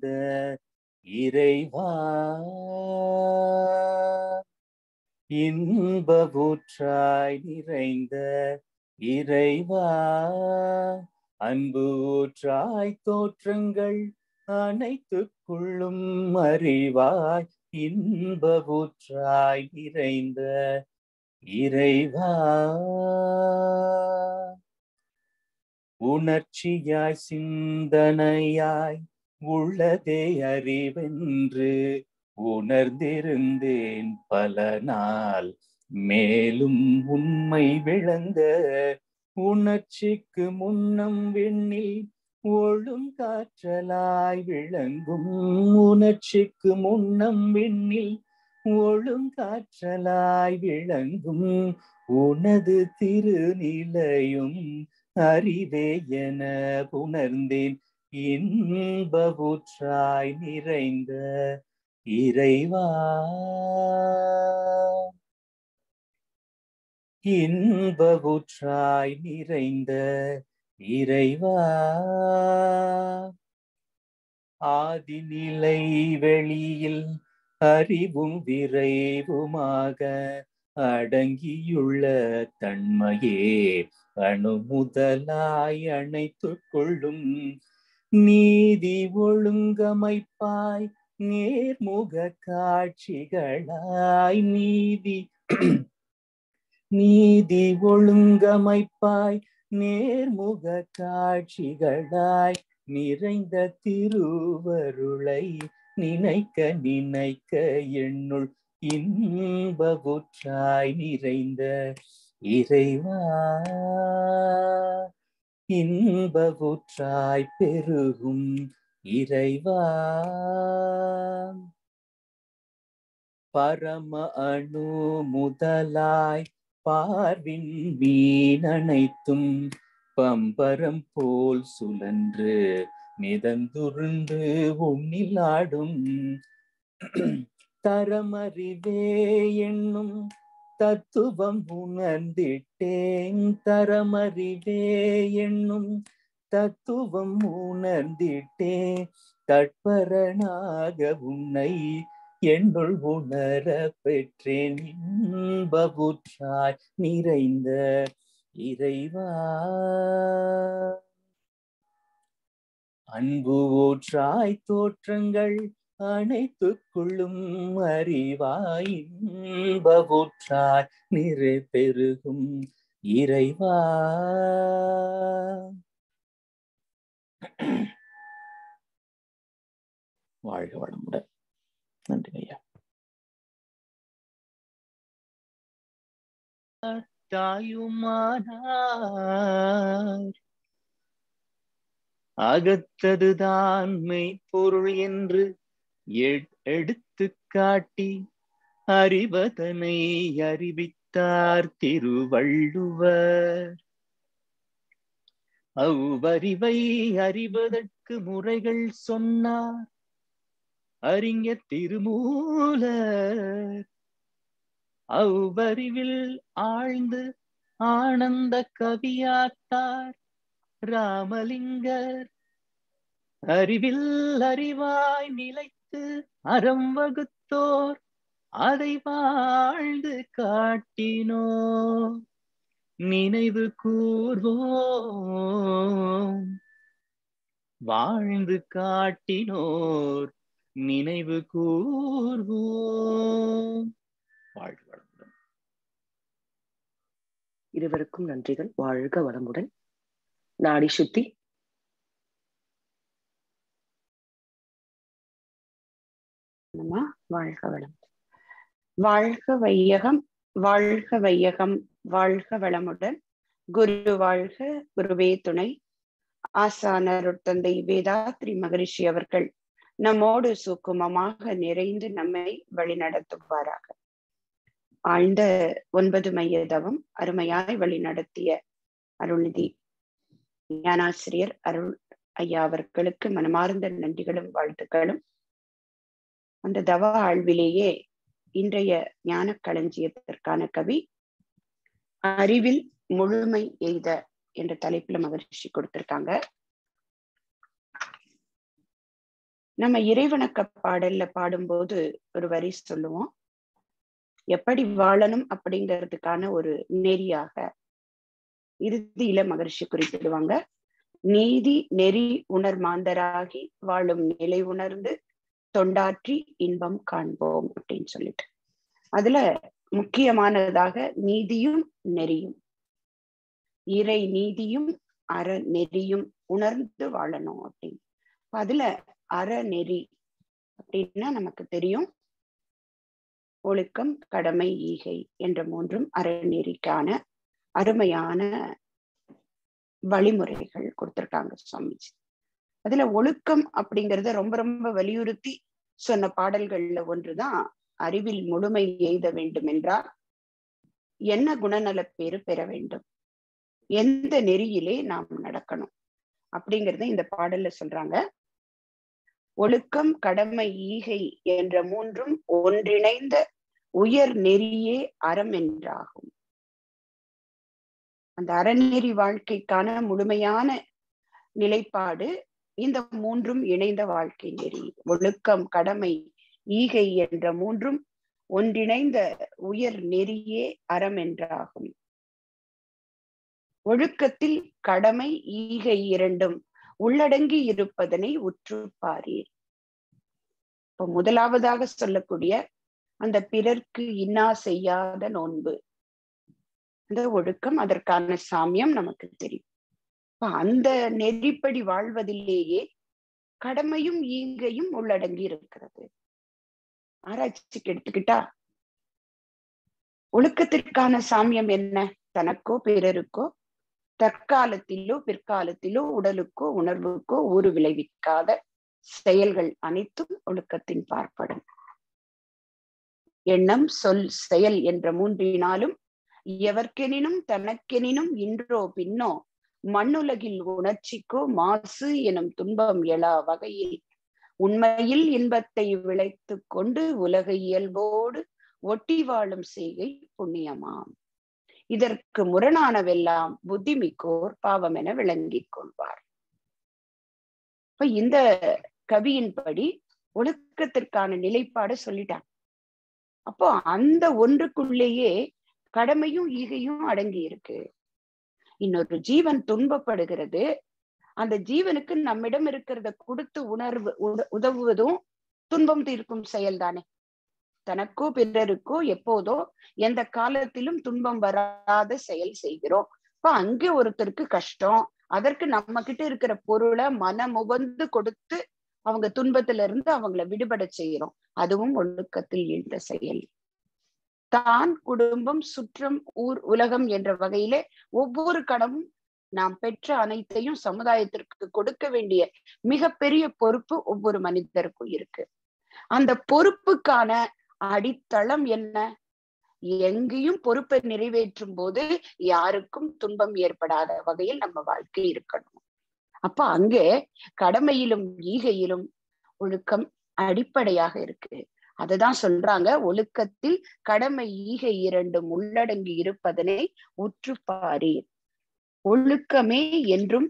இறைவா, இன்பவூற்றாய் நிறைந்த இறைவா, அன்பு ஊற்றாய் தோற்றங்கள் அனைத்துக்குள்ளும் அறிவாய், இன்பவூற்றாய் நிறைந்த இறைவா, உணர்ச்சியாய் சிந்தனையாய் உள்ளதே அறிவென்று உணர்ந்திருந்தேன் பல நாள், மேலும் உண்மை விளங்க உணர்ச்சிக்கு முன்னம் விண்ணில் ஒழும் காற்றலாய் விளங்கும், உணர்ச்சிக்கு முன்னம் விண்ணில் ஒழும் காற்றலாய் விளங்கும் உனது திருநிலையும் அறிவே என உணர்ந்தேன், இன்பவூற்றாய் நிறைந்த இறைவா, இன்பவூற்றாய் நிறைந்த இறைவா, ஆதிநிலை வெளியில் அறிவும் விரைவுமாக அடங்கியுள்ள தன்மையே அணுமுதலாய் அணைத்துக் கொள்ளும் நீதி ஒழுங்கமைப்பாய் நேர்முக காட்சிகளாய், நீதி ஒழுங்கமைப்பாய் நேர்முக காட்சிகளாய் நிறைந்த திருவருளை நினைக்க நினைக்க என்னுள் இன்பவூற்றாய் நிறைந்த இறைவா, இன்பவூற்றாய் பெருகும் இறைவா, பரம அணு முதலாய் பார்வின் மீனனைத்தும் பம்பரம் போல் சுழன்று மிதந்துருண்டு உன்னிலாடும் தரமறிவே என்னும் தத்துவம் உணர்ந்திட்டேன், தரமறிவே என்னும் தத்துவம் உணர்ந்திட்டேன், தட்பரனாக உன்னை என்னுள் உணர பெற்றேன், இன்பவூற்றாய் நிறைந்த இறைவா, அன்பு ஊற்றாய் தோற்றங்கள் அனைத்துக்குள்ளும் அறிவாய், இன்பவூற்றாய் நிறை பெருகும் இறைவா, வாழ்க வளமுடன். நன்றி ஐயா. தாயுமானார் அகத்ததுதான் மெய்ப்பொருள் என்று எடுத்து காட்டி அறிவதனை அறிவித்தார் திருவள்ளுவர். அவ்வறிவை அறிவதற்கு முறைகள் சொன்னார் அறிஞர் திருமூலர். அவ்வறிவில் ஆழ்ந்து ஆனந்த கவியாத்தார் ராமலிங்கர். அறிவில் அறிவாய் நிலைத்து அறம் வகுத்தோர் அதை வாழ்ந்து காட்டினோர் நினைவு கூர்வோம், வாழ்ந்து காட்டினோர் நினைவு கூர்வோம். வாழ்க வளமுடன். இருவருக்கும் நன்றிகள். வாழ்க வளமுடன். நாடி சுத்தி. வாழ்க வளம். வாழ்க வையகம், வாழ்க வையகம், வாழ்க வளமுடன். குரு வாழ்க, குருவே துணை. ஆசானருட்தந்தை வேதாத்ரி மகரிஷி அவர்கள் நம்மோடு சுக்குமமாக நிறைந்து நம்மை வழிநடத்துவாராக. ஆழ்ந்த 9 மைய தவம் அருமையாய் வழிநடத்திய அருள்நிதி ஞானாசிரியர் அருள் ஐயா அவர்களுக்கு மனமார்ந்த நன்றிகளும் வாழ்த்துக்களும். அந்த தவ ஆழ்விலேயே இன்றைய ஞான களஞ்சியத்திற்கான கவி அறிவில் முழுமை எய்த என்ற தலைப்புல மகரிஷி கொடுத்திருக்காங்க. நம்ம இறைவணக்க பாடல்ல பாடும்போது ஒரு வரி சொல்லுவோம், எப்படி வாழணும் அப்படிங்கிறதுக்கான ஒரு நெறியாக இறுதியில மகரிஷி குறிப்பிடுவாங்க, நீதி நெறி உணர் மாந்தராகி வாழும் நிலை உணர்ந்து தொண்டாற்றி இன்பம் காண்போம் அப்படின்னு சொல்லிட்டு, அதுல முக்கியமானதாக நீதியும் நெறியும், இறை நீதியும் அற நெறியும் உணர்ந்து வாழணும் அப்படின்னு. அதுல அறநெறி அப்படின்னா நமக்கு தெரியும், ஒழுக்கம் கடமை ஈகை என்ற மூன்றும் அறநெறிக்கான அருமையான வழிமுறைகள் கொடுத்திருக்காங்க சுவாமிஜி. அதுல ஒழுக்கம் அப்படிங்கறத ரொம்ப ரொம்ப வலியுறுத்தி சொன்ன பாடல்கள்ல ஒன்றுதான், அறிவில் முழுமை எய்த வேண்டும் என்றால் என்ன குணநலப்பேறு பெற வேண்டும், எந்த நெறியிலே நாம் நடக்கணும் அப்படிங்கறத இந்த பாடல்ல சொல்றாங்க. ஒழுக்கம் கடமை ஈகை என்ற மூன்றும் ஒன்றிணைந்த உயர் நெறியே அறம் என்றாகும். அந்த அறநெறி வாழ்க்கைக்கான முழுமையான நிலைப்பாடு இந்த மூன்றும் இணைந்த வாழ்க்கை நெறி. ஒழுக்கம் கடமை ஈகை என்ற மூன்றும் ஒன்றிணைந்த உயர் நெறியே அறம் என்றாகும். ஒழுக்கத்தில் கடமை ஈகை இரண்டும் உள்ளடங்கி இருப்பதனை உற்று பாரீர். இப்போ முதலாவதாக சொல்லக்கூடிய அந்த பிறர்க்கு இன்னா செய்யாத நோன்பு, அந்த ஒழுக்கம், அதற்கான சாமியம் நமக்கு தெரியும். அந்த நெறிப்படி வாழ்வதிலேயே கடமையும் ஈகையும் உள்ளடங்கி இருக்கிறது. ஆராய்ச்சிக்கு எடுத்துக்கிட்டா ஒழுக்கத்திற்கான சாமியம் என்ன? தனக்கோ பிறருக்கோ தற்காலத்திலோ பிற்காலத்திலோ உடலுக்கோ உணர்வுக்கோ ஊறு விளைவிக்காத செயல்கள் அனைத்தும் ஒழுக்கத்தின் பார்ப்படும். எண்ணம் சொல் செயல் என்ற மூன்றினாலும் எவர்க்கெனினும் தனக்கெனினும் இன்றோ பின்னோ மண்ணுலகில் உணர்ச்சிக்கோ மாசு எனும் துன்பம் எழா வகையில் உண்மையில் இன்பத்தை விளைத்து கொண்டு உலக இயல்போடு ஒட்டி வாழும் செய்கை புண்ணியமாம். இதற்கு முரணானவெல்லாம் புத்திமிக்கோர் பாவம் என விளங்கிக் கொள்வார். இப்ப இந்த கவியின்படி ஒழுக்கத்திற்கான நிலைப்பாடு சொல்லிட்டாங்க. அப்போ அந்த ஒன்றுக்குள்ளேயே கடமையும் ஈகையும் அடங்கி இருக்கு. இன்னொரு ஜீவன் துன்பப்படுகிறது, அந்த ஜீவனுக்கு நம்மிடம் இருக்கிறத கொடுத்து உதவுவதும் துன்பம் தீர்க்கும் செயல்தானே. தனக்கோ பிறருக்கோ எப்போதோ எந்த காலத்திலும் துன்பம் வராத செயல் செய்கிறோம். இப்ப அங்கே ஒருத்தருக்கு கஷ்டம், அதற்கு நம்ம கிட்ட இருக்கிற பொருளை மனமுவந்து கொடுத்து அவங்க துன்பத்துல இருந்து அவங்கள விடுபட செய்யறோம். அதுவும் ஒழுக்கத்தில் ஈழ்ந்த செயல். தான் குடும்பம் சுற்றம் ஊர் உலகம் என்ற வகையிலே ஒவ்வொரு கடமும் நாம் பெற்ற அனைத்தையும் சமுதாயத்திற்கு கொடுக்க வேண்டிய மிகப்பெரிய பொறுப்பு ஒவ்வொரு மனிதருக்கும் இருக்கு. அந்த பொறுப்புக்கான அடித்தளம் என்ன? எங்கேயும் பொறுப்பை நிறைவேற்றும் போது யாருக்கும் துன்பம் ஏற்படாத வகையில் நம்ம வாழ்க்கை இருக்கணும். அப்ப அங்கே கடமையிலும் ஈகையிலும் ஒழுக்கம் அடிப்படையாக இருக்கு. அதுதான் சொல்றாங்க, ஒழுக்கத்தில் கடமை ஈகை இரண்டும் உள்ளடங்கி இருப்பதனை உற்று பாரீர். ஒழுக்கமே என்றும்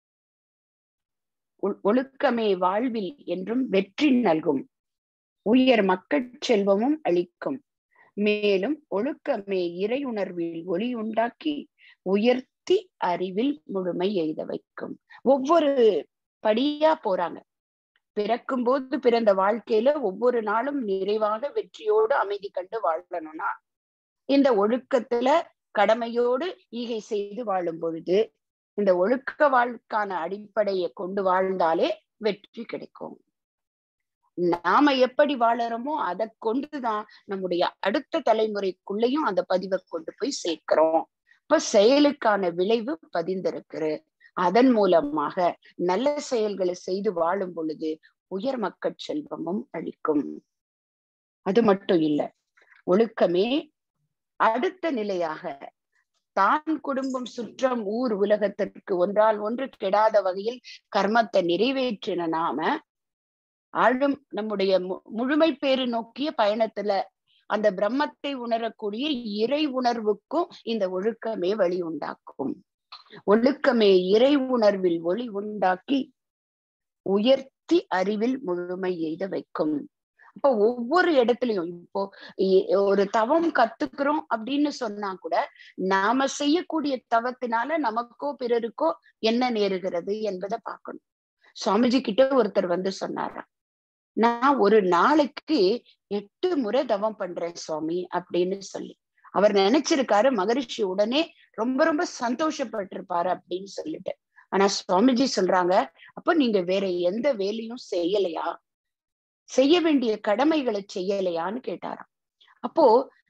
ஒழுக்கமே வாழ்வில் என்றும் வெற்றி நல்கும், உயர் மக்கள் செல்வமும் அளிக்கும். மேலும் ஒழுக்கமே இறை உணர்வில் ஒளி உண்டாக்கி உயர்த்தி அறிவில் முழுமை எய்த வைக்கும். ஒவ்வொரு படியா போறாங்க. பிறக்கும் போது பிறந்த வாழ்க்கையில ஒவ்வொரு நாளும் நிறைவாக வெற்றியோடு அமைதி கண்டு வாழணும்னா இந்த ஒழுக்கத்துல கடமையோடு ஈகை செய்து வாழும் பொழுது இந்த ஒழுக்க வாழ்க்கான அடிப்படையை கொண்டு வாழ்ந்தாலே வெற்றி கிடைக்கும். நாம எப்படி வாழறோமோ அதை கொண்டுதான் நம்முடைய அடுத்த தலைமுறைக்குள்ளேயும் அந்த பதிவை கொண்டு போய் சேர்க்கிறோம். இப்ப செயலுக்கான விளைவு பதிந்திருக்கு. அதன் மூலமாக நல்ல செயல்களை செய்து வாழும் பொழுது உயர் மக்கள் செல்வமும் அளிக்கும். அது மட்டும் இல்லை, ஒழுக்கமே அடுத்த நிலையாக தான் குடும்பம் சுற்றம் ஊர் உலகத்திற்கு ஒன்றால் ஒன்று கெடாத வகையில் கர்மத்தை நிறைவேற்றின நாம ஆளும் நம்முடைய முழுமை பேறு நோக்கிய பயணத்துல அந்த பிரம்மத்தை உணரக்கூடிய இறை உணர்வுக்கும் இந்த ஒழுக்கமே வழி உண்டாக்கும். ஒழுக்கமே இறை உணர்வில் ஒளி உண்டாக்கி உயர்த்தி உயர்த்தி அறிவில் முழுமை எய்த வைக்கும். இப்போ ஒவ்வொரு இடத்துலயும் இப்போ ஒரு தவம் கத்துக்கிறோம் அப்படின்னு சொன்னா கூட நாம செய்யக்கூடிய தவத்தினால நமக்கோ பிறருக்கோ என்ன நேருகிறது என்பதை பார்க்கணும். சுவாமிஜி கிட்ட ஒருத்தர் வந்து சொன்னாராம், நான் ஒரு நாளைக்கு 8 முறை தவம் பண்றேன் சுவாமி அப்படின்னு சொல்லி. அவர் நினைச்சிருக்காரு மகரிஷி உடனே ரொம்ப ரொம்ப சந்தோஷப்பட்டிருப்பாரு அப்படின்னு சொல்லிட்டு. ஆனா சுவாமிஜி சொல்றாங்க, அப்ப நீங்க வேற எந்த வேலையும் செய்யலையா, செய்ய வேண்டிய கடமைகளை செய்யலையான்னு கேட்டாராம். அப்போ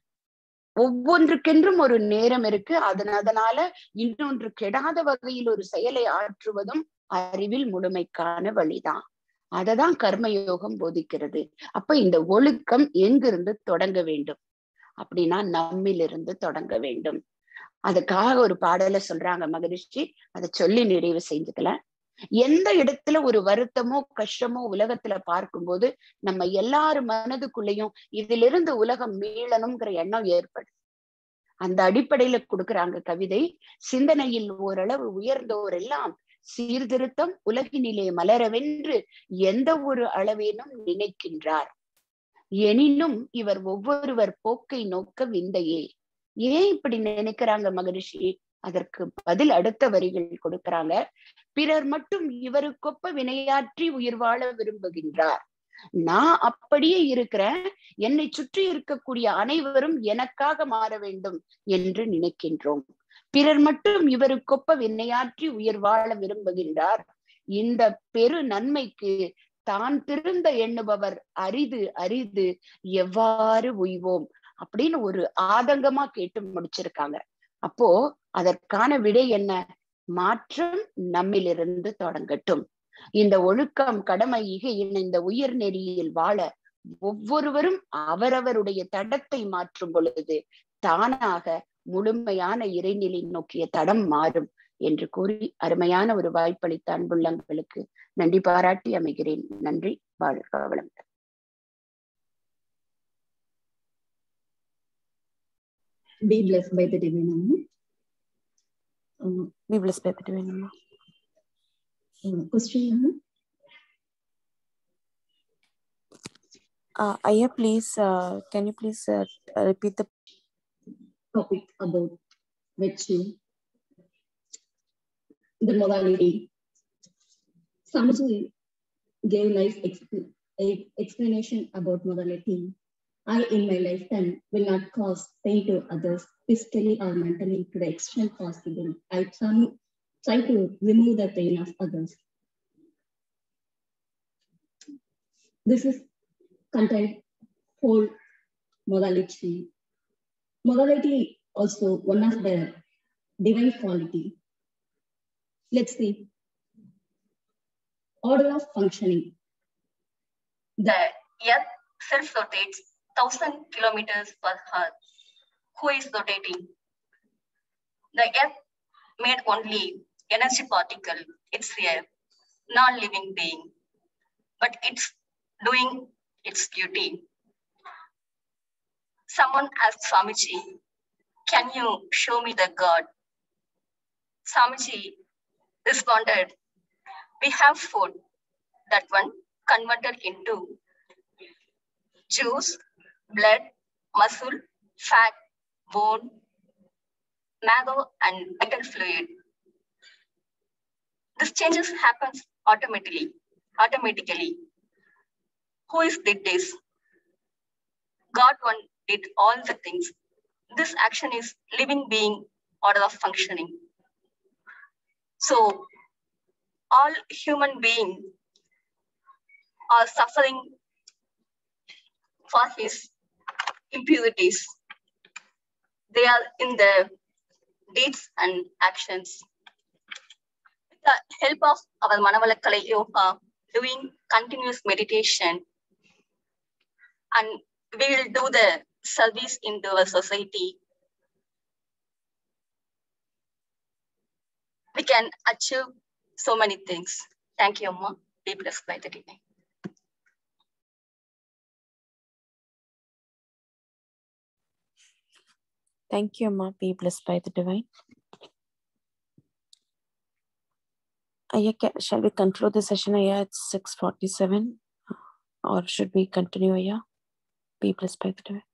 ஒவ்வொன்றுக்கென்றும் ஒரு நேரம் இருக்கு. அதனால இன்னொன்று கெடாத வகையில் ஒரு செயலை ஆற்றுவதும் அறிவில் முழுமைக்கான வழிதான். அததான் கர்மயோகம் போதிக்கிறது. அப்ப இந்த ஒழுக்கம் எங்கிருந்து தொடங்க வேண்டும் அப்படின்னா நம்மிலிருந்து தொடங்க வேண்டும். அதுக்காக ஒரு பாடலை சொல்றாங்க மகரிஷி, அதை சொல்லி நிறைவு செஞ்சுக்கலாம். எந்த இடத்துல ஒரு வருத்தமோ கஷ்டமோ உலகத்துல பார்க்கும்போது நம்ம எல்லாரு மனதுக்குள்ளேயும் இதிலிருந்து உலகம் மீளணுங்கிற எண்ணம் ஏற்படும். அந்த அடிப்படையில கொடுக்குறாங்க கவிதை. சிந்தனையில் ஓரளவு உயர்ந்தோர் எல்லாம் சீர்திருத்தம் உலகினிலே மலரவென்று எந்த ஒரு அளவேனும் நினைக்கின்றார், எனினும் இவர் ஒவ்வொருவர் போக்கை நோக்க விந்தையே. ஏன் இப்படி நினைக்கிறாங்க மகரிஷி? அதற்கு பதில் அடுத்த வரிகள் கொடுக்கிறாங்க. பிறர் மட்டும் இவருக்கொப்ப வினையாற்றி உயிர் வாழ விரும்புகின்றார். நான் அப்படியே இருக்கிறேன், என்னை சுற்றி இருக்கக்கூடிய அனைவரும் எனக்காக மாற வேண்டும் என்று நினைக்கின்றோம். பிறர் மட்டும் இவருக்கொப்ப வினையாற்றி உயிர் வாழ விரும்புகின்றார். இந்த பெரு நன்மைக்கு தான் திருந்த எண்ணுபவர் அரிது அரிது, எவ்வாறு உய்வோம் அப்படின்னு ஒரு ஆதங்கமா கேட்டு முடிச்சிருக்காங்க. அப்போ அதற்கான விடை என்ன? மாற்றம் நம்மிலிருந்து தொடங்கட்டும். இந்த ஒழுக்கம் கடமை இகை இந்த உயர் நெறியில் வாழ ஒவ்வொருவரும் அவரவருடைய தடத்தை மாற்றும் பொழுது தானாக முழுமையான இறைநிலை நோக்கிய தடம் மாறும் என்று கூறி அருமையான ஒரு வாய்ப்பளித்த அன்புள்ளங்களுக்கு நன்றி பாராட்டி அமைகிறேன். நன்றி. வாழ்க வளமுடன். Be blessed by the divine Amma. Be blessed by the divine Amma. Question Amma. Aya, please, can you please repeat the topic about virtue, the modality? Swamiji gave nice explanation about modality. I, in my lifetime, will not cause pain to others, physically or mentally, to the extent possible. I try to remove the pain of others. This is contained whole modality. Modality also one of the divine quality. Let's see. Order of functioning. The earth self-rotates 1,000 kilometers per hour. Who is rotating? The earth made only energy particle. It's a non-living being, but it's doing its duty. Someone asked Swamiji, can you show me the God? Swamiji responded, we have food, that one converted into juice, blood, muscle, fat, bone, marrow, and vital fluid. This changes happens automatically. Who is did this? God one did all the things. This action is living being order of functioning. So all human beings are suffering for his impurities. They are in the deeds and actions. With the help of our Manavalakala Yoga, doing continuous meditation, and we will do the service into our society, we can achieve so many things. Thank you, Amma. Be blessed by the divine. Thank you, Amma. Be blessed by the divine. Aya, shall we conclude the session, Aya? It's 6:47. Or should we continue, Aya? Be blessed by the day.